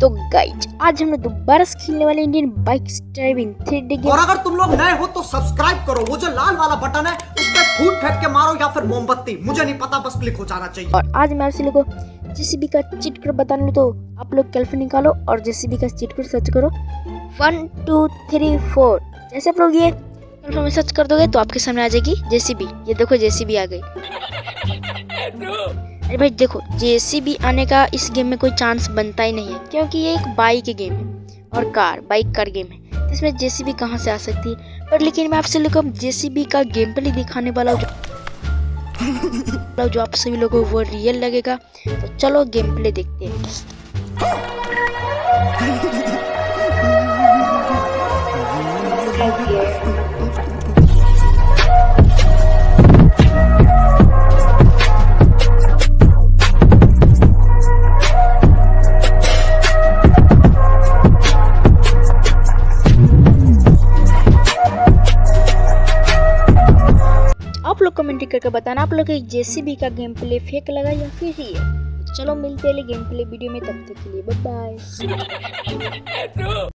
तो गाइज आज हम लोग दोबारा से खेलने वाले Indian bike driving 3D game. और अगर तुम लोग नए हो तो सब्सक्राइब करो, वो जो लाल वाला बटन है उस पर फूट फेंक के मारो या फिर मोमबत्ती, मुझे नहीं पता, बस क्लिक हो जाना चाहिए। और आज मैं आप लोगों को जेसीबी का चीट कोड बताने तो आप लोग कैलकुलेटर निकालो और जेसीबी का चीट कोड सर्च करो 1 2 3 4। जैसे आप लोग ये कैलकुलेटर में सर्च कर दोगे तो आपके सामने आ जाएगी जेसीबी। ये देखो जेसीबी आ गई। अरे भाई देखो जेसीबी आने का इस गेम में कोई चांस बनता ही नहीं है, क्योंकि ये एक बाइक गेम है और बाइक कार गेम है, तो इसमें जेसीबी कहाँ से आ सकती है। पर लेकिन मैं आपसे लोगों को जेसीबी का गेम प्ले दिखाने वाला हूँ जो आप सभी लोगों को वो रियल लगेगा। तो चलो गेम प्ले देखते हैं। आप लोग कमेंट करके बताना आप लोग को जेसीबी का गेम प्ले फेक लगा या फिर ही है। चलो मिलते हैं गेम प्ले वीडियो में, तब तक के लिए बाय बाय।